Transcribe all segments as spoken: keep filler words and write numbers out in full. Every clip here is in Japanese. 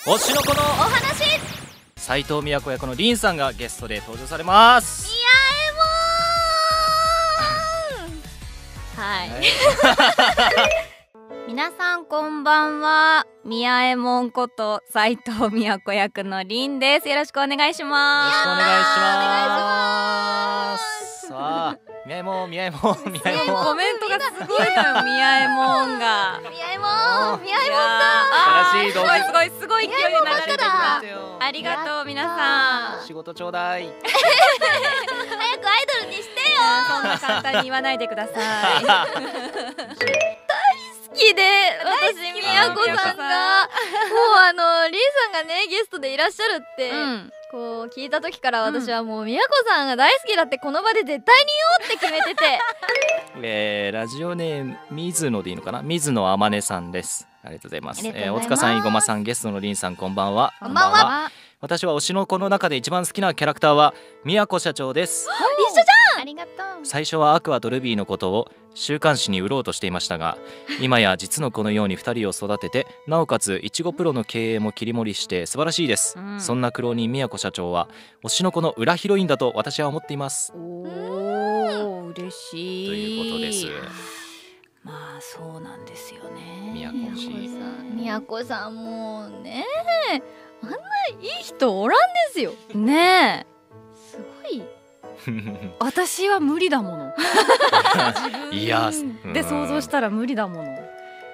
推しの子のお話。 斉藤美和子役の凛さんがゲストで登場されます。 みやえもん。はい、皆さんこんばんは。みやえもんこと斉藤美和子役の凛です。よろしくお願いします。 よろしくお願いします。さあ、みやえもん、みやえもん、みやえもん。 コメントがすごいのよ、みやえもんが。みやえもん、みやえもんだ。新しい動画。 すごいすごいすごい勢いで流れてきた。ありがとう皆さん。 仕事ちょうだい。 早くアイドルにしてよ。そんな簡単に言わないでください。大好きで、私みやこさんがもうあのりんさんがねゲストでいらっしゃるって、うん、こう聞いた時から私はもうみやこさんが大好きだってこの場で絶対に言おうって決めてて。 えー、ラジオネーム水野でいいのかな、水野あまねさんです。ありがとうございます。えー、大塚さん、いごまさん、ゲストのりんさん、こんばんは。 こんばんは。 私は推しの子の中で一番好きなキャラクターは宮古社長です。 一緒じゃん。ありがとう。 最初はアクアとルビーのことを週刊誌に売ろうとしていましたが、今や実の子のようにふたりを育てて、なおかついちごプロの経営も切り盛りして素晴らしいです、うん、そんな苦労人宮古社長は推しの子の裏ヒロインだと私は思っています。 おー、嬉しいということです。 まあそうなんですよね。 宮古さん宮古さんもうね、あんないい人おらんですよね。すごい。私は無理だもの。 いやで想像したら無理だもの。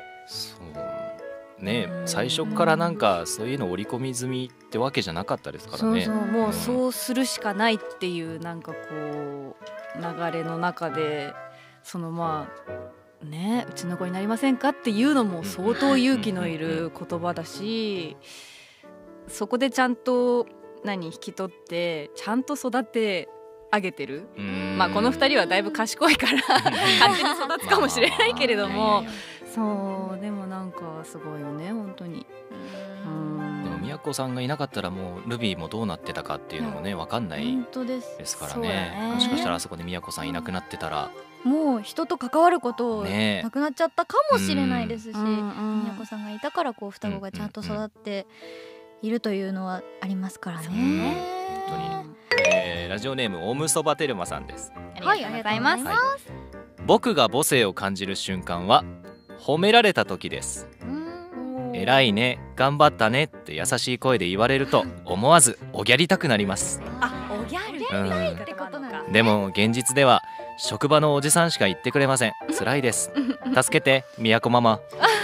そうね、最初からなんかそういうの織り込み済みってわけじゃなかったですからね。 そうそう、もうそうするしかないっていうなんかこう流れの中で、そのまあね、うちの子になりませんかっていうのも相当勇気のいる言葉だし、そこでちゃんと何引き取ってちゃんと育てあげてる。まあこのふたりはだいぶ賢いから勝手に育つかもしれないけれども、そうでもなんかすごいよね本当に。 でも宮古さんがいなかったらもうルビーもどうなってたかっていうのもね、分かんないですからね。もしかしたらあそこで宮古さんいなくなってたらもう人と関わることなくなっちゃったかもしれないですし、 ね、 宮古さんがいたからこう双子がちゃんと育っているというのはありますからね。 本当に、えー、ラジオネームオムそばテルマさんです。 はい、ありがとうございます。はい、 僕が母性を感じる瞬間は褒められた時です。偉いね、頑張ったねって優しい声で言われると思わずおぎゃりたくなります。 あ、おぎゃるってことなのか。 でも現実では職場のおじさんしか言ってくれません。辛いです。助けて、宮古ママ。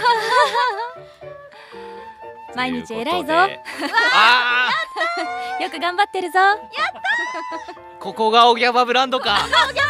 毎日偉いぞ。 あよく頑張ってるぞ。やった。 ここがおぎゃばブランドか。 おぎゃ